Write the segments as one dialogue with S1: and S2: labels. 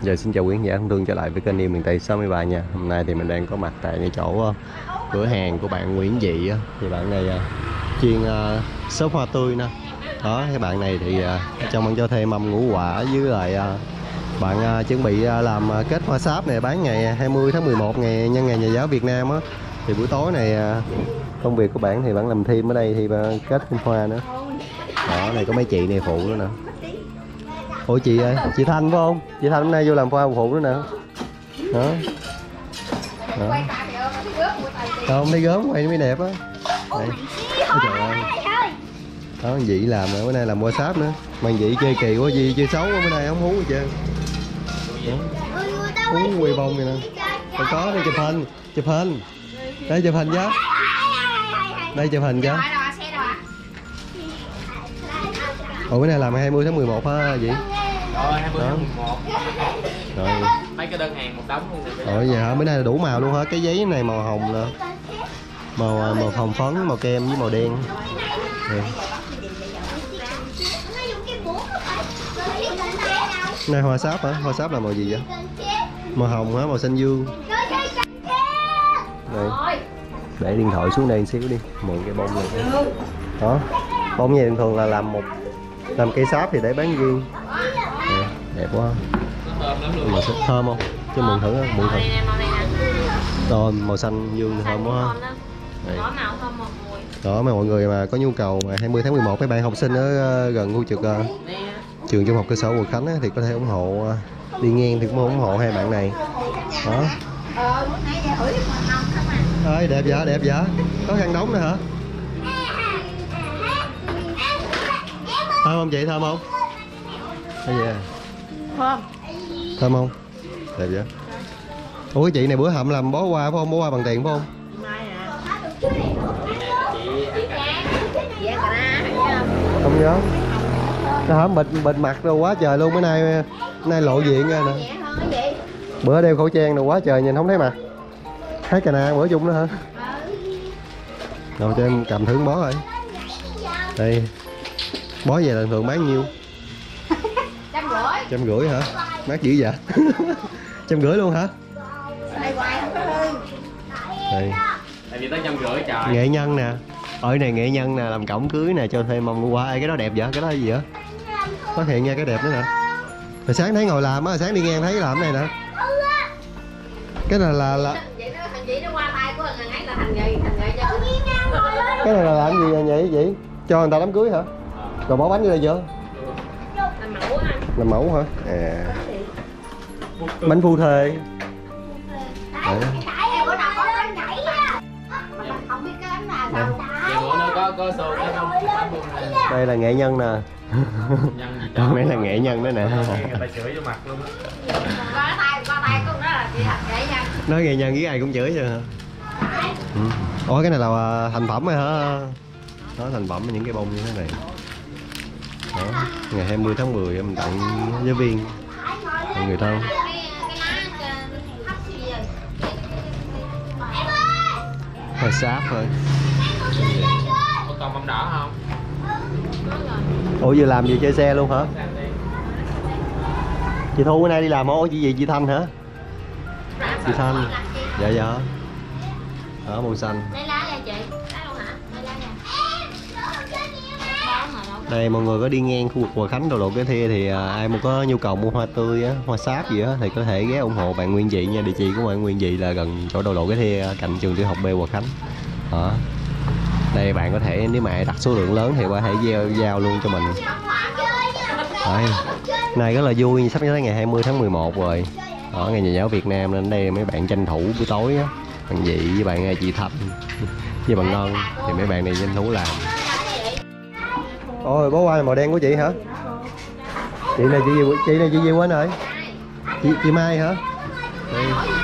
S1: Giờ xin chào quý khán giả thân thương trở lại với kênh Yêu Miền Tây 63 nha. Hôm nay thì mình đang có mặt tại cái chỗ cửa hàng của bạn Nguyễn Dị á. Thì bạn này chuyên shop hoa tươi nè. Đó, cái bạn này thì trong bạn cho thuê mâm ngũ quả với lại bạn chuẩn bị làm kết hoa sáp này bán ngày 20 tháng 11 nhân ngày Nhà giáo Việt Nam á. Thì buổi tối này công việc của bạn thì bạn làm thêm ở đây thì kết thêm hoa nữa. Đó, này có mấy chị này phụ nữa nè. Ủa chị ơi, chị Thanh phải không? Chị Thanh hôm nay vô làm hoa phụ nữa nè. Đó. Đó. Không, đi gớm quay mới đẹp á. Đây. Trời ơi. Đó, Dị làm rồi, bữa nay làm hoa sáp nữa. Mà Dị chơi kỳ quá, gì chơi xấu quá, bữa nay không hú gì trơn. Hú quay bông vậy nè. Còn có đây chụp hình. Đây chụp hình chứ. Đây chụp hình chứ. Ủa bữa nay làm 20 tháng 11 hả Dị?
S2: Rồi 20 tháng 11.
S1: Rồi.
S2: Mấy cái đơn hàng một đống luôn rồi.
S1: Rồi vậy hả? Bữa nay là đủ màu luôn hả? Cái giấy này màu hồng nè. Màu hồng phấn, màu kem với màu đen. Đây. Này hoa sáp hả? Hoa sáp là màu gì vậy? Màu hồng hả? Màu xanh dương. Đây. Để điện thoại xuống đây một xíu đi. Mượn cái bông này. Đó. Bông này thường là làm cây sáp thì để bán riêng. Nè, đẹp quá. Mà sẽ thơm không? Cho mượn thử á, mượn thử. Rồi màu xanh dương thơm quá. Đó mà mọi người mà có nhu cầu mà 20 tháng 11 mấy bạn học sinh ở gần khu trực trường trung học cơ sở Quận Khánh á, thì có thể ủng hộ đi ngang thì cũng ủng hộ hai bạn này. Đó. Ơi đẹp vậy. Có khăn đóng nữa hả? Thơm không chị, thơm không? Hay vậy? Thơm không? Đẹp vậy. Ủa cái chị này bữa hậm làm bó hoa phải không? Bó hoa bằng tiền phải không? Không nhớ. Nó hả bịt mặt rồi quá trời luôn, bữa nay lộ diện ra nè. Bữa đeo khẩu trang rồi quá trời nhìn không thấy mặt. Thấy cà na bữa chung nữa hả? Rồi cho em cầm thử bó rồi. Đây. Bó về là thường bán nhiêu? 150 hả? Mát dữ vậy? 150 luôn hả? Đây.
S2: Tại vì tới 150 trời.
S1: Nghệ nhân nè. Ở này nghệ nhân nè, làm cổng cưới nè, cho thuê mâm ngũ quả. Ê, cái đó đẹp vậy? Cái đó là gì vậy? Phát hiện nha, cái đẹp nữa nè. Rồi sáng thấy ngồi làm á, sáng đi ngang thấy làm cái này nè. Cái này là cái này là làm gì vậy vậy? Cho người ta đám cưới hả? Rồi bỏ bánh vô đây chưa? Làm mẫu hả? À. Bánh phu thê. Đây là nghệ nhân nè. Con này là nghệ nhân đó nè.
S2: Người ta chửi vô mặt luôn á.
S1: Nói nghệ nhân với ai cũng chửi chưa hả? Ủa cái này là thành phẩm rồi hả? Đó, thành phẩm những cái bông như thế này. Đó, ngày 20 tháng 10 mình tặng giáo viên, tặng người thân. Hoa sáp thôi.
S2: Còn bông đỏ không?
S1: Ủa vừa làm vừa chơi xe luôn hả? Chị Thu bữa nay đi làm không? Chị gì? Chị Thanh hả? Chị Thanh. Dạ. Đó màu xanh. Đây mọi người có đi ngang khu vực Hòa Khánh Đầu Lộ Cái Thia thì ai mà có nhu cầu mua hoa tươi á, hoa sáp gì á thì có thể ghé ủng hộ bạn Nguyễn Dị nha. Địa chỉ của bạn Nguyễn Dị là gần chỗ Đầu Lộ Cái Thia, cạnh trường tiểu học B Hòa Khánh. Đó. Đây bạn có thể nếu mà đặt số lượng lớn thì có thể giao luôn cho mình. Đấy. Này rất là vui, sắp tới ngày 20 tháng 11 rồi. Ở ngày Nhà giáo Việt Nam nên đây mấy bạn tranh thủ buổi tối á, bạn Dị với bạn chị Thanh với bạn Ngân thì mấy bạn này tranh thủ làm. Ôi bó hoa màu đen của chị hả? Chị này chị gì quên rồi? Chị Mai hả? Đây.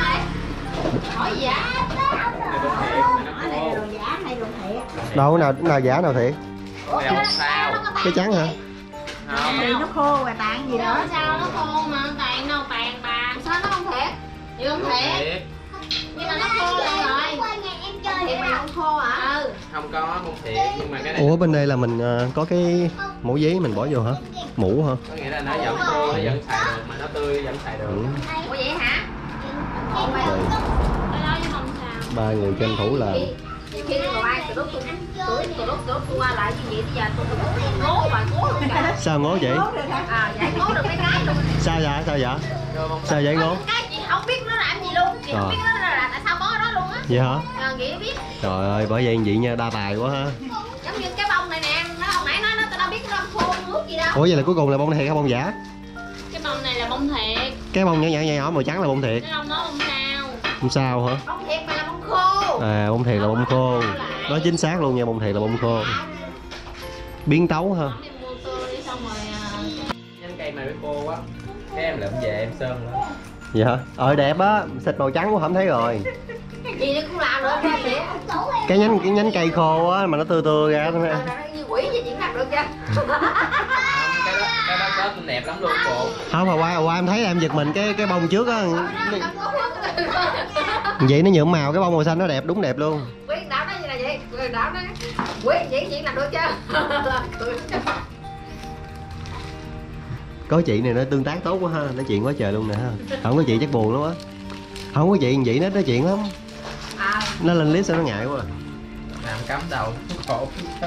S1: Đâu nào giả nào thiệt? Cái trắng hả?
S3: Thì nó khô rồi tàn gì nữa.
S4: Sao nó khô mà tàn đâu tàn bà. Sao nó không thiệt? Chị không thiệt. Nhưng mà nó khô rồi. Thì mày không khô hả? Ừ.
S2: Không có bông thiệt nhưng mà cái này
S1: Ủa bên đây là mình có cái mẫu giấy mình bỏ vô hả? Mũ hả?
S2: có nghĩa là nó vẫn tươi, nó vẫn xài được mà nó tươi vẫn xài được.
S1: Ừ.
S4: Ủa vậy hả?
S1: Đây,
S4: Cái đó chứ không sao.
S1: 3 người tranh thủ làm.
S4: Khi ngồi ai từ lúc tôi qua lại như vậy bây giờ tôi ngố và ngố luôn cả.
S1: Sao ngố vậy?
S4: À giải ngố được mấy cái luôn.
S1: Sao vậy? Sao vậy? Sao vậy ngố?
S4: Cái chị không biết nó làm gì luôn, chị không biết nó là tại sao có đó luôn á.
S1: Vậy hả?
S4: Nghĩ biết.
S1: Trời ơi, bởi vậy vậy nha, đa tài quá ha.
S4: Giống như cái bông này nè, nó hồi nãy nó tao đâu biết nó khô nước gì đâu.
S1: Ủa vậy là cuối cùng là bông thiệt hay bông giả?
S4: Cái bông này là bông thiệt.
S1: Cái bông nhỏ màu trắng là bông thiệt.
S4: Cái bông đó bông sao?
S1: Bông sao hả?
S4: Bông thiệt mà là bông khô.
S1: À, bông thiệt là bông khô. Nói chính xác luôn nha, bông thiệt là bông khô. Biến tấu ha.
S4: Đi mua tươi xong rồi
S2: Nhánh cây này với cô quá. Cái em lượm về em sơn nữa.
S1: Dạ hả? Đẹp á, xịt màu trắng cũng không thấy rồi.
S4: gì nó cũng làm được ra vậy.
S1: Cái nhánh cây khô á mà nó tươi ra thôi ha.
S4: Như quỷ gì chỉ làm được chưa?
S2: Cái đó có đẹp lắm luôn cô.
S1: Không mà qua em thấy em giật mình cái bông trước á. Vậy nó nhuộm màu, cái bông màu xanh nó đẹp, đúng đẹp luôn.
S4: Quỷ đạo nó như là vậy, quỷ đạo nó quỷ diễn làm được chưa?
S1: Có chị này nó tương tác tốt quá ha, nói chuyện quá trời luôn nè ha. Không có chị chắc buồn lắm á. Không có chị vậy nó nói chuyện lắm. Nó lên clip sao nó ngại quá.
S2: Làm cắm đầu khổ.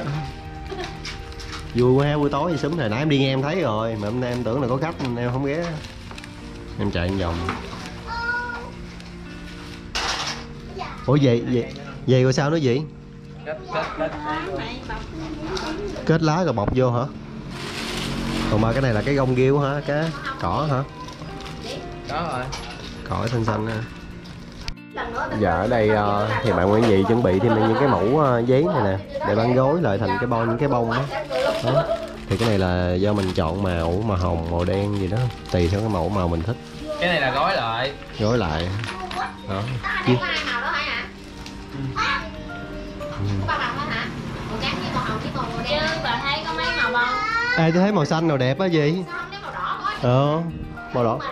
S1: Vui quá ha, buổi tối thì sớm hồi nãy em đi nghe em thấy rồi, mà hôm nay em tưởng là có khách nên em không ghé. Em chạy một vòng. Ủa vậy rồi sao nữa vậy? Kết lá rồi bọc vô hả? Còn mà cái này là cái gông ghiêu hả? Cái cỏ hả?
S2: Có rồi.
S1: Cỏ xanh xanh ha. Dạ ở đây thì bạn Nguyễn Dị chuẩn bị thêm những cái mẫu giấy này nè để bán gối lại thành cái những cái bông đó. Thì cái này là do mình chọn màu hồng, màu đen gì đó, tùy theo cái mẫu màu mình thích.
S2: Cái này là gói lại.
S1: Gói lại. Đó.
S4: Có hai màu đó hả? Có ba màu thôi hả? Màu trắng với màu hồng với màu đen. Chứ bà thấy có mấy màu bông?
S1: Ê tôi thấy màu xanh nào đẹp á gì?
S4: Sao không lấy màu đỏ có?
S1: Màu đỏ.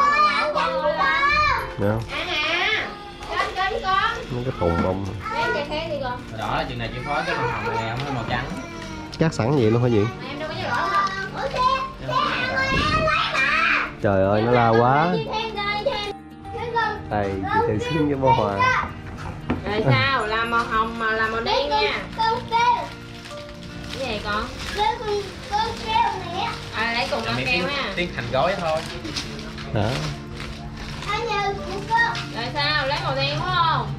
S1: Dạ.
S4: Trên con.
S1: Mấy cái thùng bông.
S4: Lấy chai khác đi con.
S2: Màu đỏ là chừng này chỉ phối cái màu hồng này không hay màu trắng.
S1: Cắt sẵn vậy luôn hả gì?
S4: Em đâu có chai đỏ đâu.
S1: Trời ơi nó la quá. Đây chị Từ Xuyên với Bô Hòa.
S4: Rồi sao? Làm màu hồng mà làm màu đen nha. Cái gì con? Lấy cùng ăn keo nha.
S2: Tiến thành gói thôi.
S1: Đó.
S4: Rồi sao? Lấy màu đen đúng không?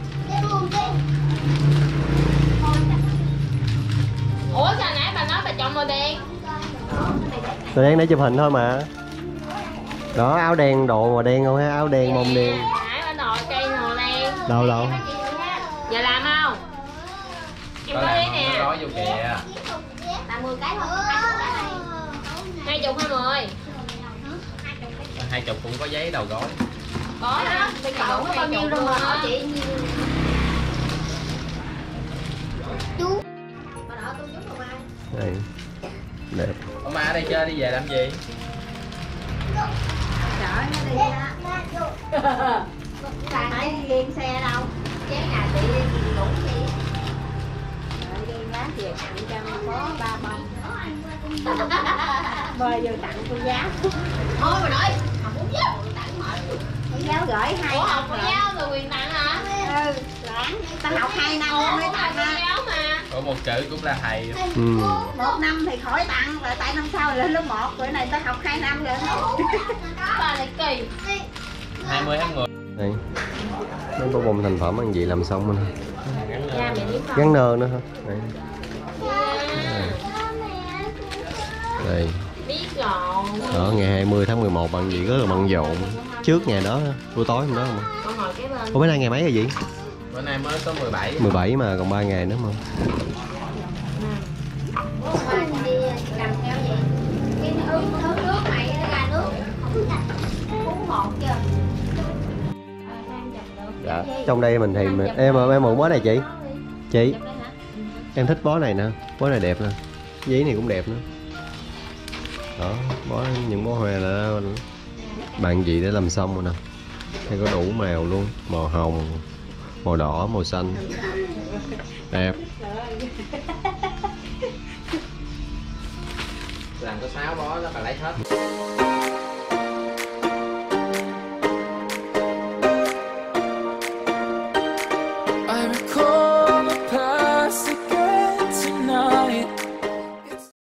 S4: Ủa sao nãy bà nói bà chọn màu đen?
S1: Tôi đang để chụp hình thôi mà. Đó áo đen độ màu đen không ha, áo đen bông đen.
S4: Nãy bà nội cây màu đen.
S1: Đâu đâu.
S4: Giờ làm không? Em có lý nè.
S2: Gói vô kìa.
S4: Làm 10 cái thôi. 20 hay 10?
S2: 20 cũng có giấy đầu gói.
S4: Có đó. Bây giờ đủ bao nhiêu rồi mà hỏi chị. Chú. Bà nội tôi chú rồi mai.
S1: Đây. Đẹp.
S2: Ông má ở đây chơi đi về làm gì?
S3: Chở nó đi á. Phải đi riêng xe đâu.
S4: Chén nhà chị đủ gì?
S3: Rồi đi giá về tặng cho có 3 bông. Bơi vô tặng cô giáo.
S4: Thôi bà nội, học cũng giáo tặng mệt.
S3: Cô giáo gửi 2
S4: Ủa học
S3: bông
S4: cũng
S3: rồi.
S4: giáo rồi quyền tặng hả?
S3: Ừ, lãng. Ta học 2 năm mới tặng
S4: Cô
S3: ha.
S4: giáo mà.
S2: Có một chữ cũng là thầy.
S3: 1 năm thì khỏi tặng, rồi tại năm sau lên lớp 1, bữa này ta học 2 năm rồi.
S4: Bà này kỳ.
S2: 20 tháng 10.
S1: Đây. Mấy cái bông thành phẩm ăn gì làm xong rồi.
S4: Cha mẹ biết không?
S1: Gắn nơ nữa hả? Đây. Đây.
S4: Biết rồi.
S1: Đó ngày 20 tháng 11 bạn gì rất là bận rộn. Trước ngày đó, buổi tối hôm đó không?
S4: Con ngồi kế bên.
S1: Ủa bữa nay ngày mấy rồi gì?
S2: Bữa nay mới có 17.
S1: 17 mà còn 3 ngày nữa mà.
S4: Đi cầm theo vậy. Cái nước mày nó ra nước. Uống một chưa?
S1: Dạ. Trong đây mình thì em mượn bó này chị. Chị. Em thích bó này nè, bó này đẹp nè. Giấy này cũng đẹp nữa. Đó, những bó hoa là bạn gì để làm xong rồi nè. Hay có đủ màu luôn, màu hồng, màu đỏ, màu xanh. Đẹp.
S3: Trời ơi.
S2: Làm có 6 bó đó bà lấy hết.